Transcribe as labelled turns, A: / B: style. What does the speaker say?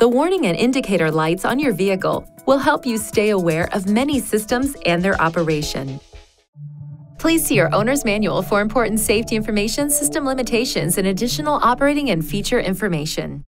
A: The warning and indicator lights on your vehicle will help you stay aware of many systems and their operation. Please see your owner's manual for important safety information, system limitations, and additional operating and feature information.